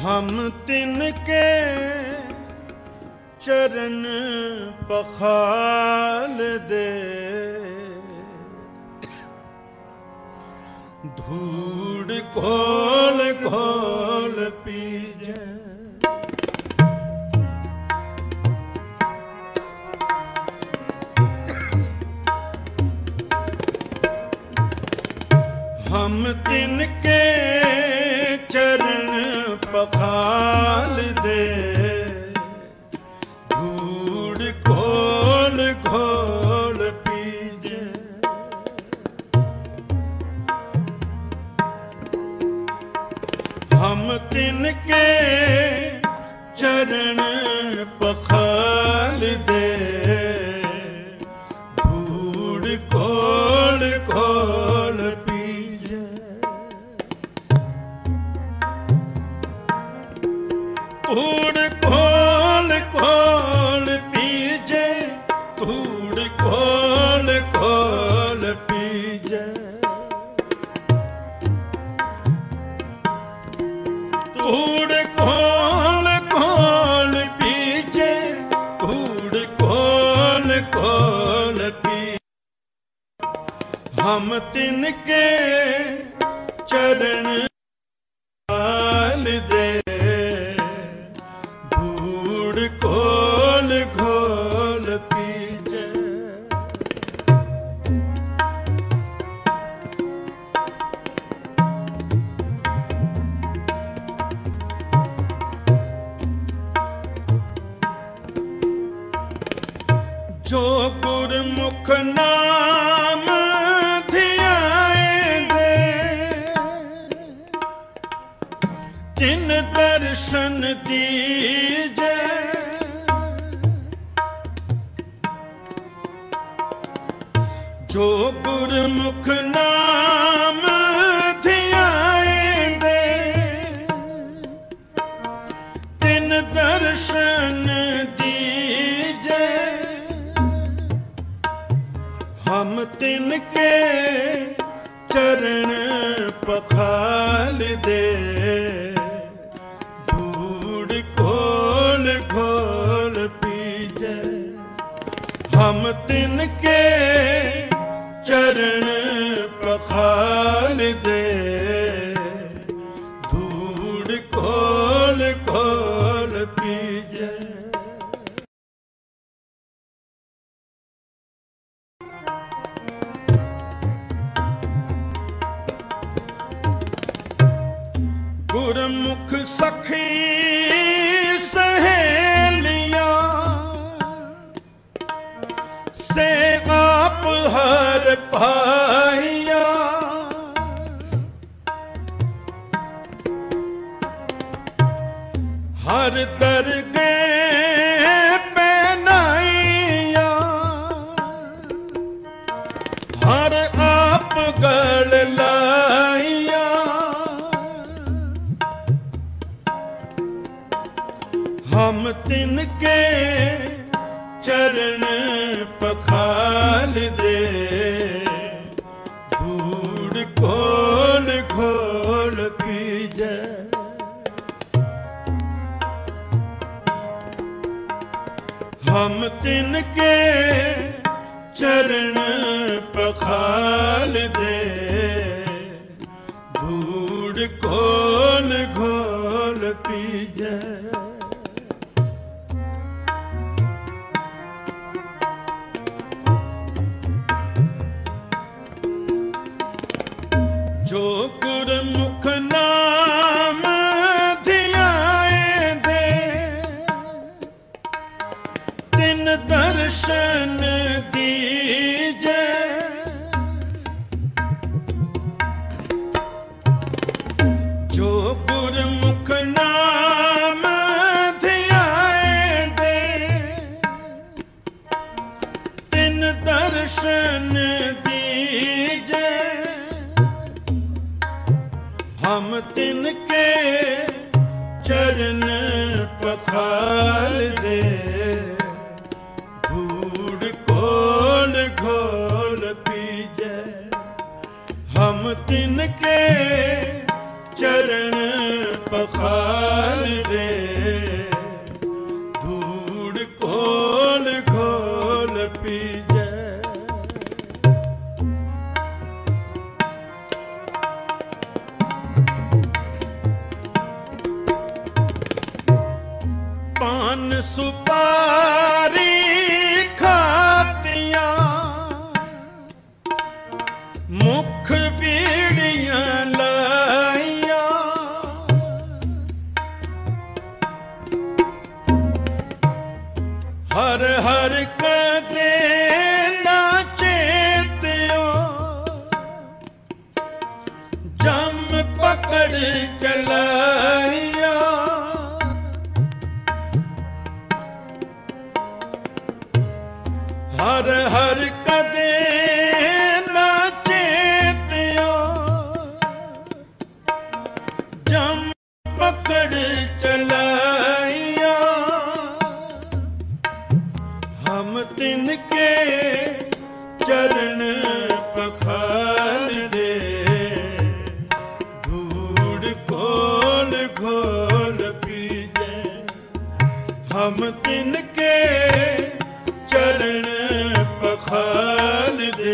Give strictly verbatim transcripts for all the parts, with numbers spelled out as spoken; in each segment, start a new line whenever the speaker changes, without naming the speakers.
हम तिनके चरण पखाल दे, धूड़ खोल खोल पीजे। हम तिनके चरण पखाल दे, धूड़ खोल खोल पीजे। हम तिनके चरण पखाल दे, धूड़ खोल खोल पीजे। धूड़ खोल खोल पीजे, धूड़ खोल खोल पीजे। धूड़ खोल खोल पीजे, धूड़ खोल खोल पीजे। हम तिनके चरण पखाल दे, धूड़ खोल खोल पीजे। जो गुरमुख नाम धियाए दे, तिन दर्शन दीजे। जो गुरमुख नाम धियाए दे, तिन दर्शन दीजे। हम तिनके चरण पखाल दे, धूड़ खोल खोल पीजे। हम तिनके चरण पखाल दे, धूड़ खोल खोल पीजे। गुरमुख सखी सहेलियां से आप हर पाइया। हर दरगे पहनाइया, हर आप गल लाइया। हम तिनके चरण पखाल दे, धूड़ खोल खोल पीजे। हम तिनके चरण पखाल दे, धूड़ खोल खोल पीजे। जो गुरमुख नाम धियाए दे, तिन दर्शन दीजे। जो गुरमुख नाम धियाए दे, तिन दर्शन दीजे। हम तिनके चरण पखाल दे, धूड़ खोल खोल पीजे। हम तिनके चरण पखाल पान सुपारी खातियां, मुख बीड़ियां लाइया, हर हर कदे ना चेत्यो, जम पकड़ चलाइया। हर हर कदे ना चेत्यो, जम पकड़ चलाइया। हम तिनके चरण पखाल दे, धूड़ घोल घोल पीजे। हम तिनके चरण पखाल दे,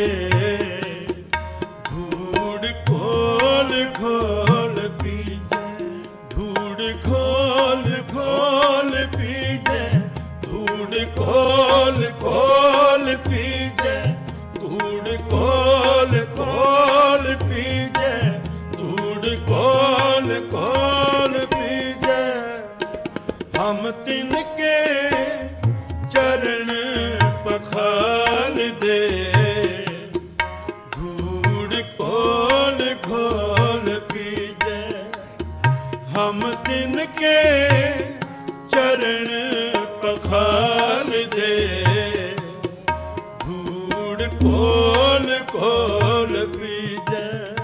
धूड़ घोल घोल पीजे। धूड़ घोल घोल पीजे, धूड़ घोल घोल पीजे। धूड़ घोल घोल पीजे, धूड़ घोल घोल पीजे। हम तिनके चरण पखाल दे, धूड़ घोल घोल पीजे। हम तिनके चरण पखाल दे, धूड़ घोल घोल पीजे।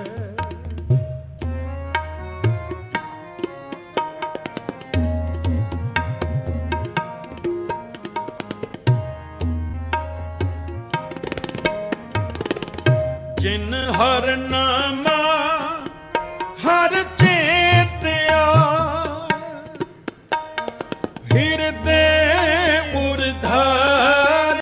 जिन हर नामा हर चेत्या, हृदय मुरधार।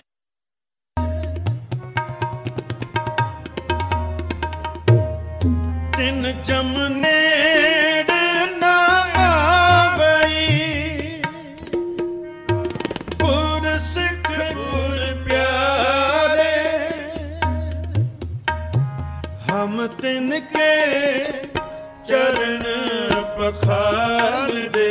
तिन जम नेड़ ना आवई, गुर सिख गुर प्यारे। हम तिनके चरण पखाल दे,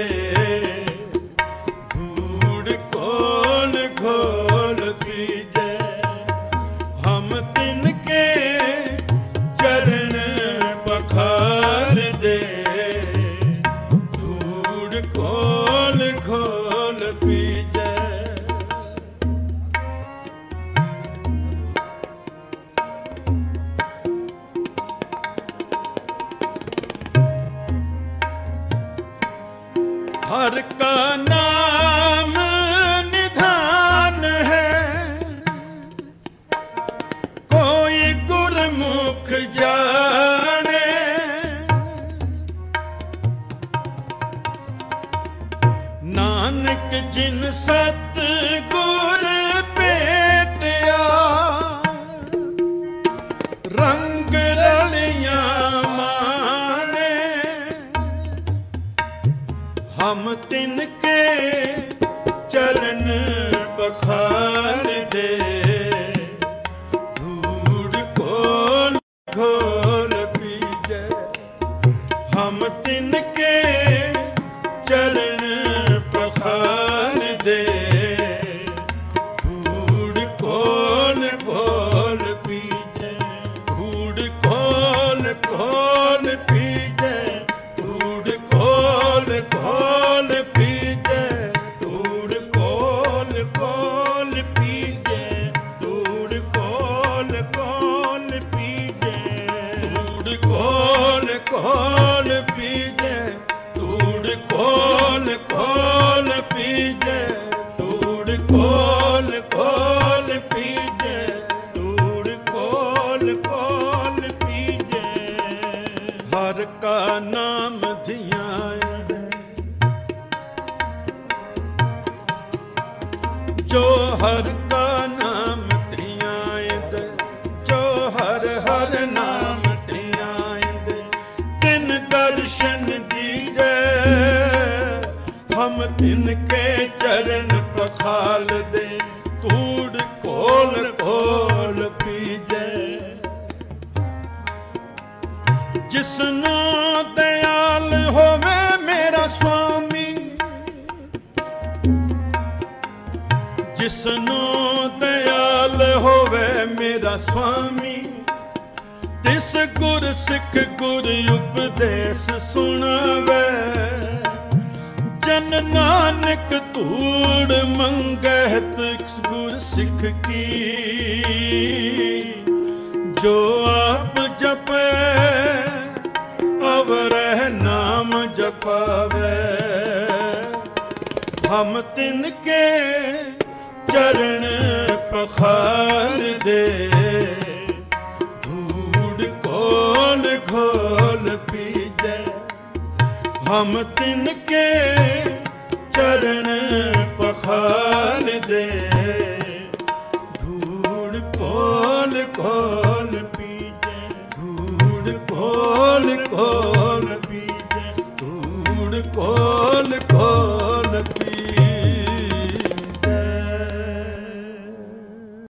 धूड़ घोल घोल पीजे। हम तिनके चरण पखाल दे, धूड़ घोल घोल पीजे। हर का नाम निधान है, कोई गुरमुख जाने। नानक जिन सतगुर भेटिया, रंग रलियां माने। हम तिनके चरण पखाल दे, धूड़ घोल घोल पीजे। हम तिनके चरण पखाल दे, धूड़ घोल घोल पीजे। धूड़ घोल घोल पीजे, धूड़ घोल घोल पीजे। धूड़ घोल घोल पीजे, धूड़ घोल घोल पीजे। धूड़ घोल घोल पीजे, धूड़ घोल घोल पीजे। धूड़ घोल घोल पीजे, धूड़ घोल घोल पीजे। हर का नाम धियाए, जो हर का नाम धियाए। जो हर हर नाम धियाए, तिन दर्शन दीजे। हम तिनके के चरण पखाल दे, धूड़ खोल खोल पीजे। जिसनो दयाल होवे मेरा स्वामी, जिसनो दयाल होवे मेरा स्वामी, तिस गुर सिख गुर उपदेश सुनावे। जन नानक धूड़ मंगत गुर सिख की, जो आप जपे अवरह नाम जपावे। हम तिनके चरण पखार दे, धूड़ खोल खोल पीजे। हम तिनके चरण पखार दे, धूड़ खोल खोल पीजे। धूड़ खोल खोल पीजे, धूड़ खोल खोल